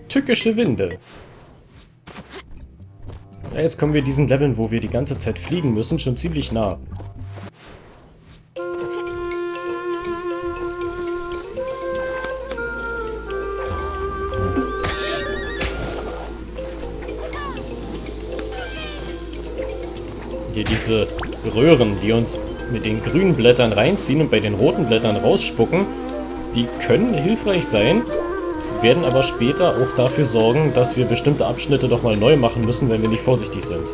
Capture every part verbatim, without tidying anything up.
Tückische Winde. Ja, jetzt kommen wir diesen Leveln, wo wir die ganze Zeit fliegen müssen, schon ziemlich nah. Hier diese Röhren, die uns mit den grünen Blättern reinziehen und bei den roten Blättern rausspucken, die können hilfreich sein, werden aber später auch dafür sorgen, dass wir bestimmte Abschnitte doch mal neu machen müssen, wenn wir nicht vorsichtig sind.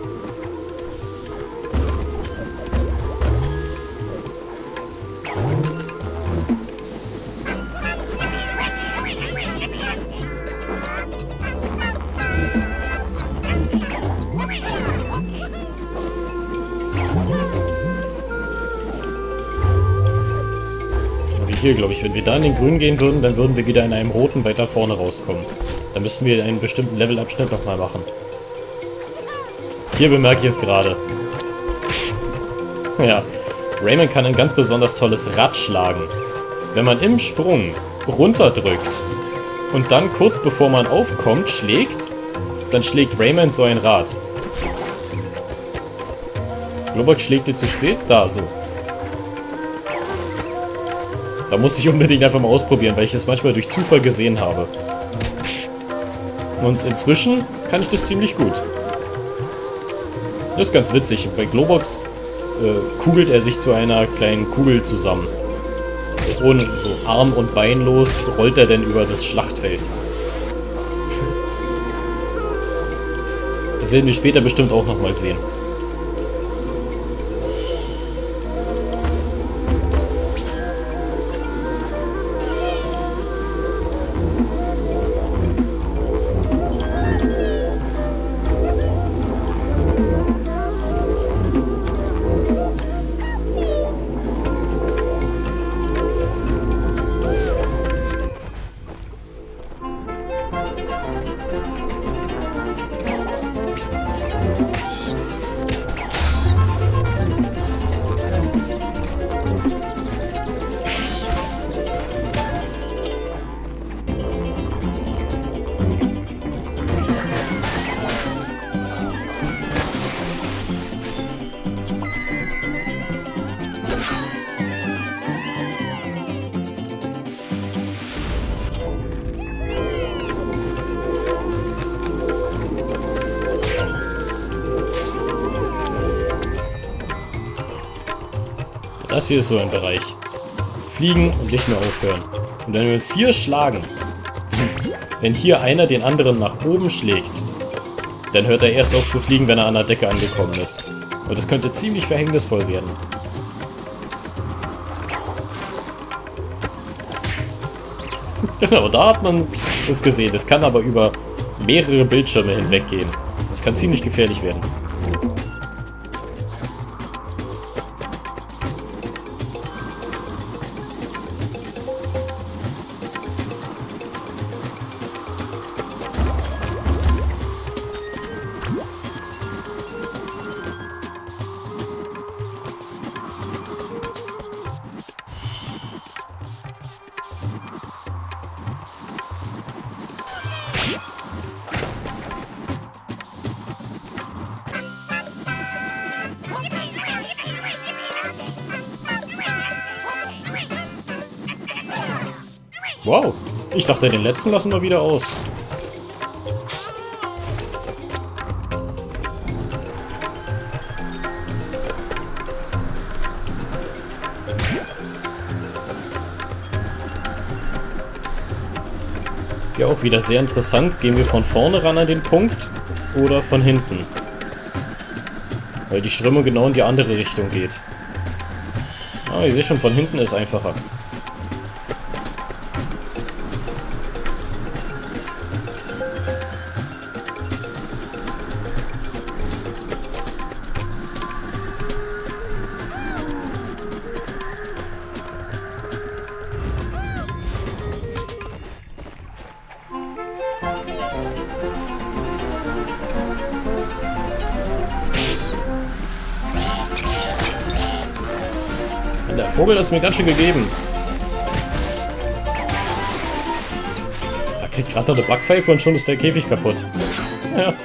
Hier, glaube ich, wenn wir da in den grünen gehen würden, dann würden wir wieder in einem roten weiter vorne rauskommen. Dann müssten wir einen bestimmten Levelabschnitt nochmal machen. Hier bemerke ich es gerade. Ja, Rayman kann ein ganz besonders tolles Rad schlagen. Wenn man im Sprung runterdrückt und dann kurz bevor man aufkommt schlägt, dann schlägt Rayman so ein Rad. Globox schlägt dir zu spät? Da, so. Da muss ich unbedingt einfach mal ausprobieren, weil ich es manchmal durch Zufall gesehen habe. Und inzwischen kann ich das ziemlich gut. Das ist ganz witzig. Bei Globox äh, kugelt er sich zu einer kleinen Kugel zusammen. Ohne so arm- und beinlos rollt er denn über das Schlachtfeld. Das werden wir später bestimmt auch nochmal sehen. Das hier ist so ein Bereich. Fliegen und nicht mehr aufhören. Und wenn wir uns hier schlagen, wenn hier einer den anderen nach oben schlägt, dann hört er erst auf zu fliegen, wenn er an der Decke angekommen ist. Und das könnte ziemlich verhängnisvoll werden. Genau, da hat man das gesehen. Das kann aber über mehrere Bildschirme hinweg gehen. Das kann ziemlich gefährlich werden. Wow, ich dachte, den letzten lassen wir wieder aus. Ja, auch wieder sehr interessant. Gehen wir von vorne ran an den Punkt oder von hinten? Weil die Strömung genau in die andere Richtung geht. Ah, ich sehe schon, von hinten ist einfacher. Der Vogel hat es mir ganz schön gegeben. Krieg gerade noch eine Backpfeife und schon ist der Käfig kaputt. Ja.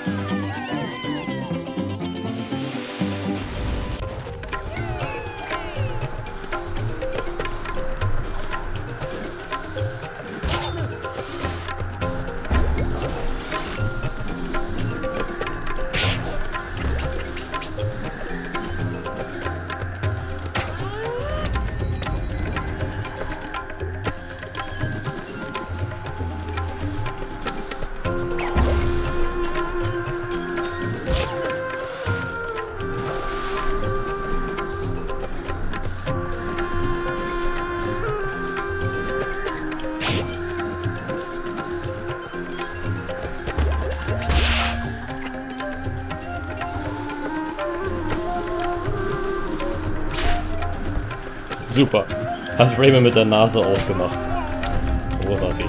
Super. Hat Raymond mit der Nase ausgemacht. Großartig.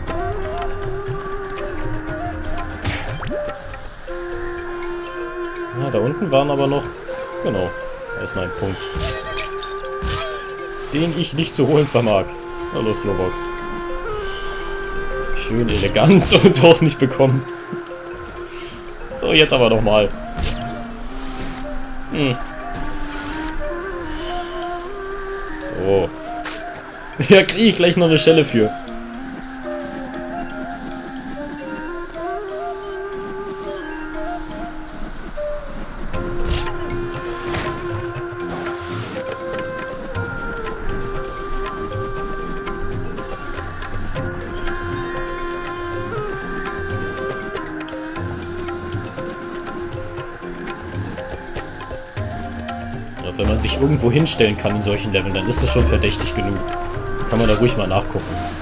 Ja, da unten waren aber noch... Genau. Da ist noch ein Punkt. Den ich nicht zu holen vermag. Na los, Globox. Schön elegant und doch nicht bekommen. So, jetzt aber nochmal. Hm. So. Ja, kriege ich gleich noch eine Schelle für. Wenn man sich irgendwo hinstellen kann in solchen Leveln, dann ist das schon verdächtig genug. Kann man da ruhig mal nachgucken.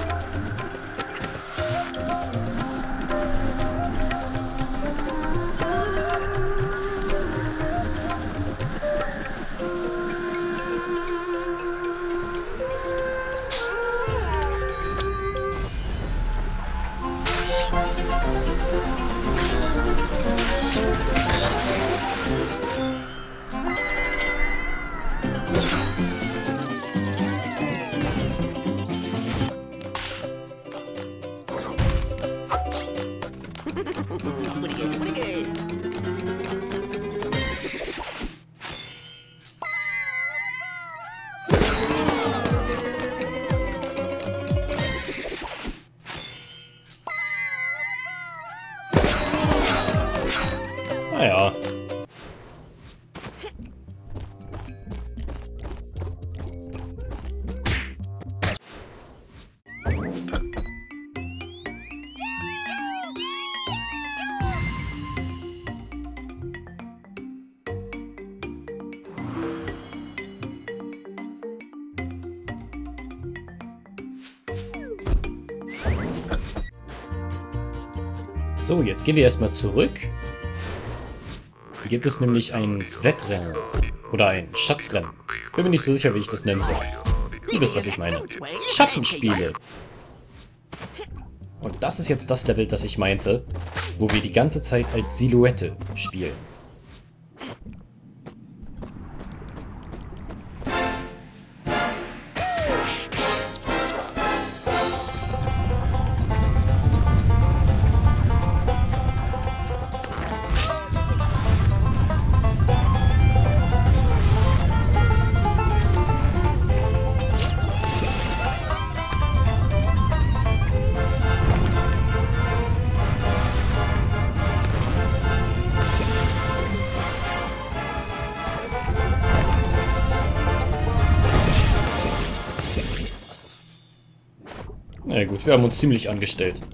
Naja. So, jetzt gehen wir erstmal zurück. Hier gibt es nämlich ein Wettrennen. Oder ein Schatzrennen. Bin mir nicht so sicher, wie ich das nennen soll. Du wisst, was ich meine. Schattenspiele. Und das ist jetzt das Level, das ich meinte, wo wir die ganze Zeit als Silhouette spielen. Na ja, gut, wir haben uns ziemlich angestellt.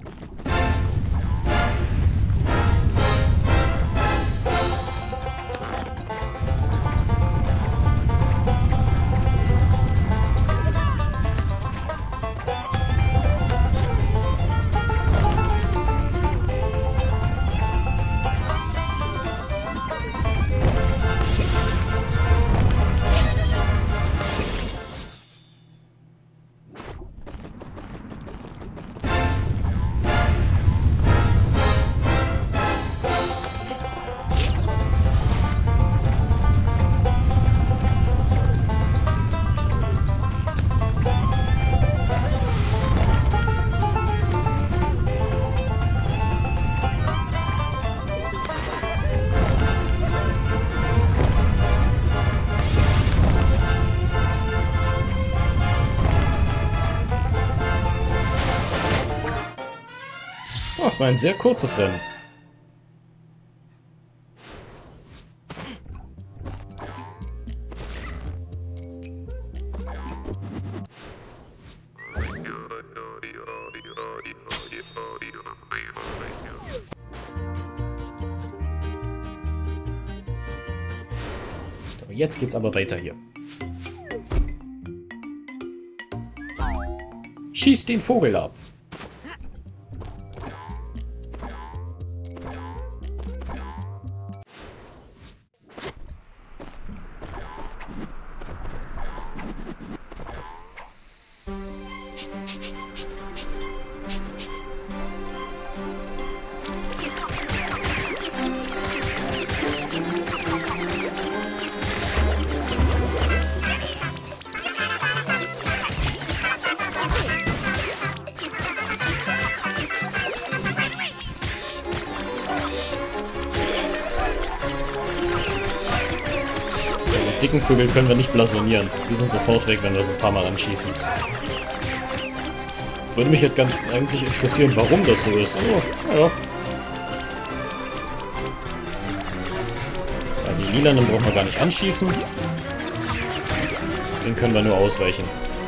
war ein sehr kurzes Rennen. Jetzt geht's aber weiter hier. Schieß den Vogel ab. Die dicken Vögel können wir nicht blasonieren. Die sind sofort weg, wenn wir so ein paar Mal anschießen. Würde mich jetzt ganz eigentlich interessieren, warum das so ist. Oh, ja. Ja, die lilanen brauchen wir gar nicht anschießen. Den können wir nur ausweichen.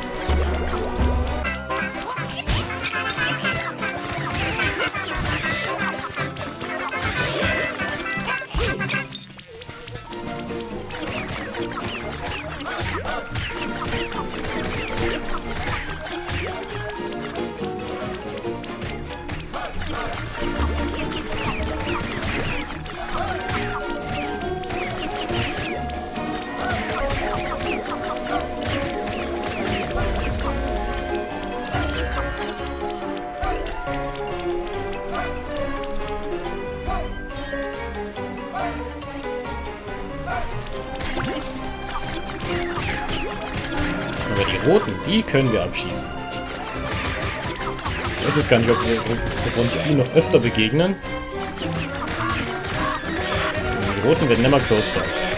Aber die roten, die können wir abschießen. Ich weiß jetzt gar nicht, ob, wir, ob uns die noch öfter begegnen. Die roten werden immer kürzer.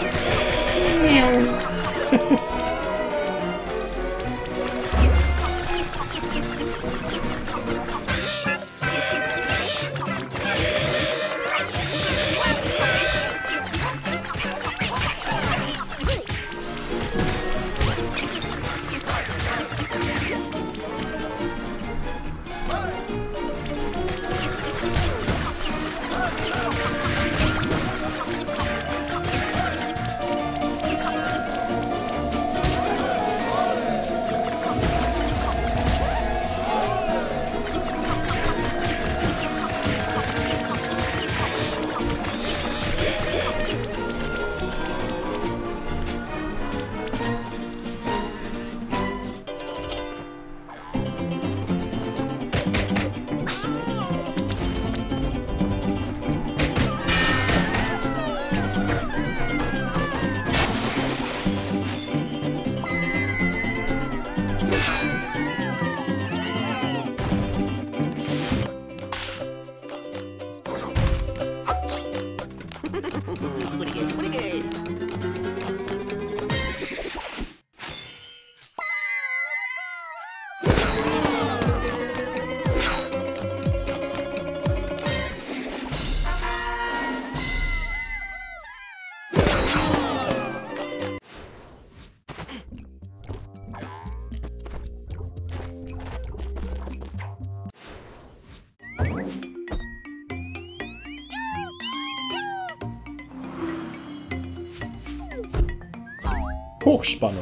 Hochspannung.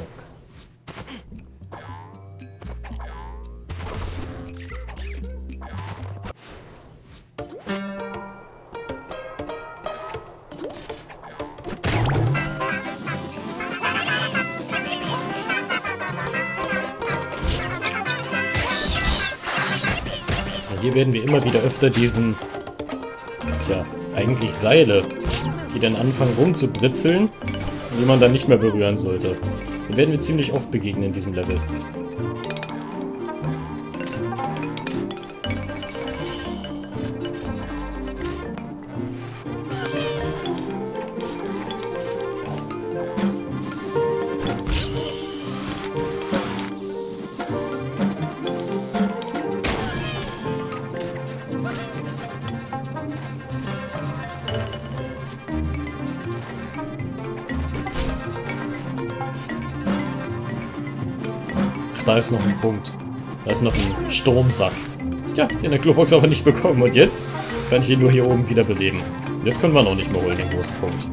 Hier werden wir immer wieder öfter diesen, tja, eigentlich Seile, die dann anfangen rumzubritzeln, die man dann nicht mehr berühren sollte. Die werden wir ziemlich oft begegnen in diesem Level. Ach, da ist noch ein Punkt. Da ist noch ein Sturmsack. Tja, den der Globox aber nicht bekommen. Und jetzt kann ich ihn nur hier oben wieder beleben. Das können wir noch nicht mehr holen, den großen Punkt.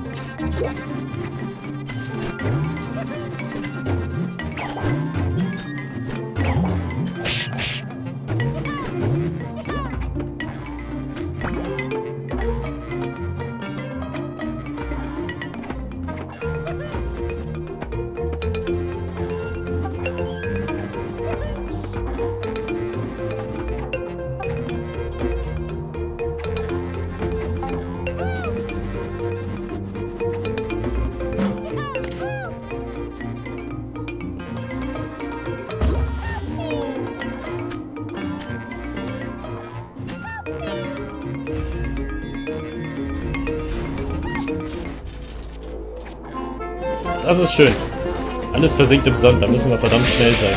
Das ist schön. Alles versinkt im Sand, da müssen wir verdammt schnell sein.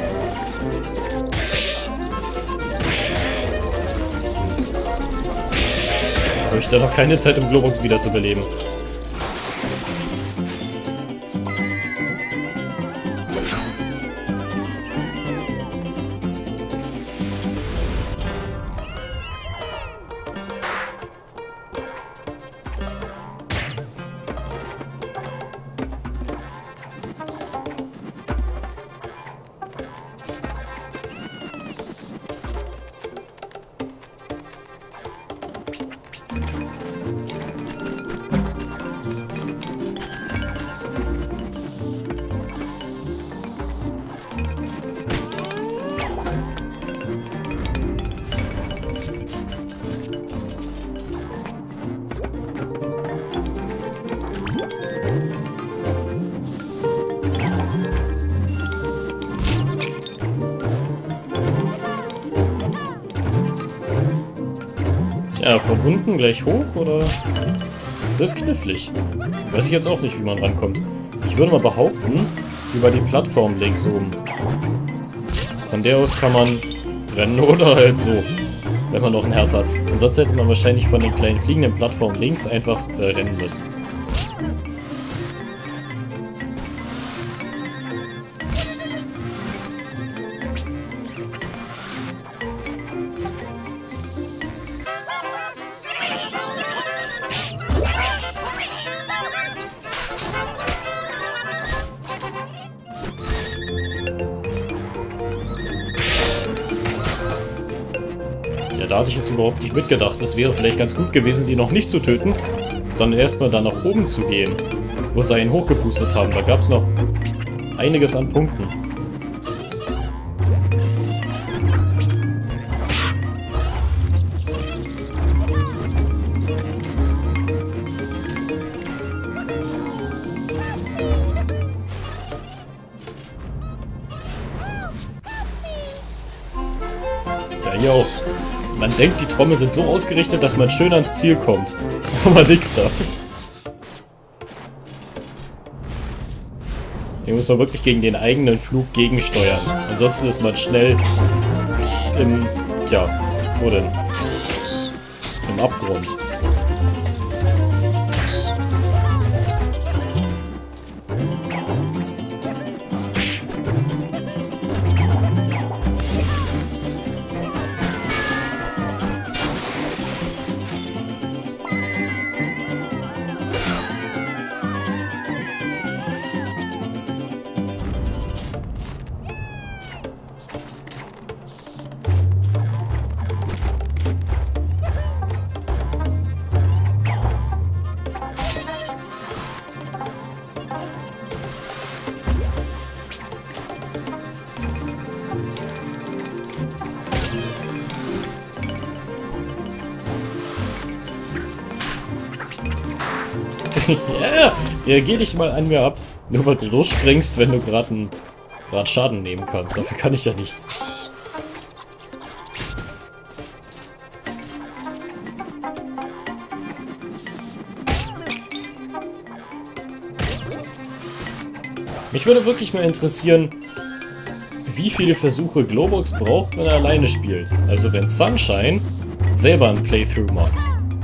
Habe ich da noch keine Zeit, um Globox wieder zu beleben. Ja, von unten gleich hoch, oder? Das ist knifflig. Weiß ich jetzt auch nicht, wie man rankommt. Ich würde mal behaupten, über die Plattform links oben. Von der aus kann man rennen oder halt so, wenn man noch ein Herz hat. Ansonsten hätte man wahrscheinlich von den kleinen fliegenden Plattformen links einfach äh, rennen müssen. Da hatte ich jetzt überhaupt nicht mitgedacht. Es wäre vielleicht ganz gut gewesen, die noch nicht zu töten, sondern erstmal da nach oben zu gehen, wo sie ihn hochgepustet haben. Da gab es noch einiges an Punkten. Ja, yo. Man denkt, die Trommeln sind so ausgerichtet, dass man schön ans Ziel kommt. Aber nix da. Hier muss man wirklich gegen den eigenen Flug gegensteuern. Ansonsten ist man schnell im... Tja, wo denn? Im Abgrund. Ja, reagier dich mal an mir ab. Nur weil du losspringst, wenn du gerade gerade Schaden nehmen kannst. Dafür kann ich ja nichts. Mich würde wirklich mal interessieren, wie viele Versuche Globox braucht, wenn er alleine spielt. Also wenn Sunshine selber ein Playthrough macht.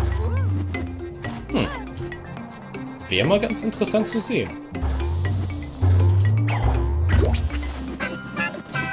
Hm. Wäre mal ganz interessant zu sehen.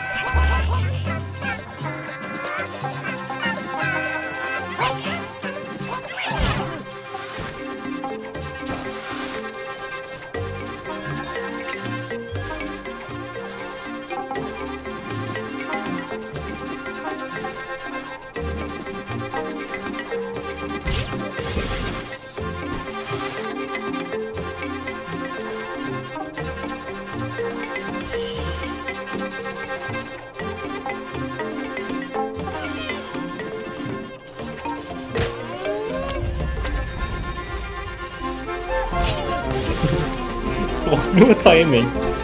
braucht nur Timing.